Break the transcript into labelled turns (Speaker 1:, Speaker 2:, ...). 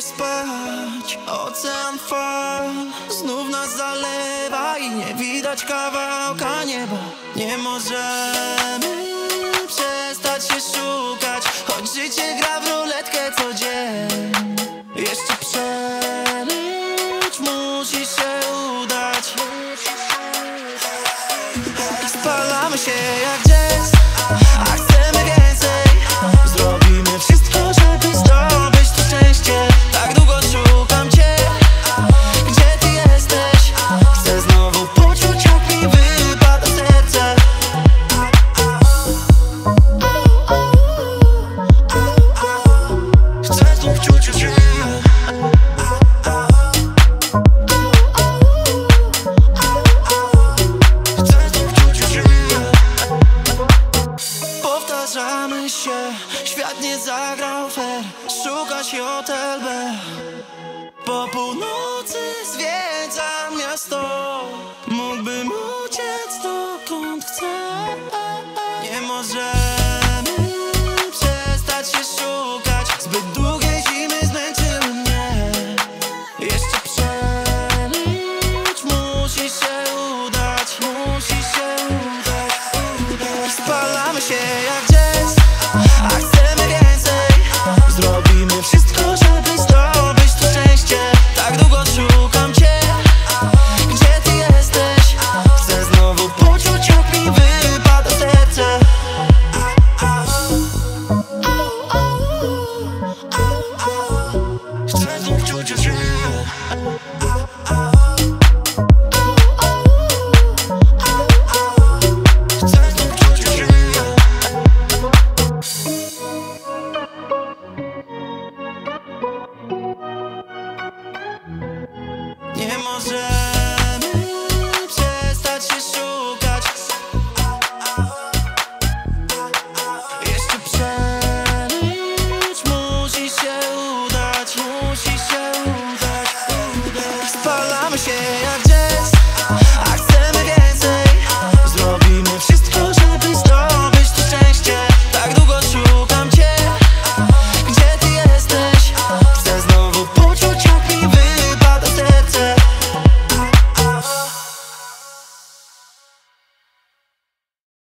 Speaker 1: spać. Ocean fal znów nas zalewa i nie widać kawałka nieba. Nie możemy przestać się szukać, choć życie gra w ruletkę co dzień. Jeszcze przeżyć musi się udać. Spalamy się jak jazz, a chcemy więcej. Zrobimy wszystko, żeby zdobyć to szczęście. Tak długo szukam cię, gdzie ty jesteś? Chcę znowu poczuć, jak mi wypada serce. Chcę znów czuć cię. Powtarzamy się, świat nie zagrał fair. Szukać hotel B. Po północy zwiedzam miasto. Mógłbym uciec dokąd chcę. Nie możemy przestać się szukać. Zbyt długie zimy zmęczyły mnie. Jeszcze przeżyć musi się udać. Musi się udać. Spalamy się jak jazz, a chcemy więcej. Zrobimy wszystko, żeby zdobyć to szczęście. Tak długo szukam cię, gdzie ty jesteś? Chcę znowu poczuć, jak mi wypada serce. Chcę znów czuć cię. Nie może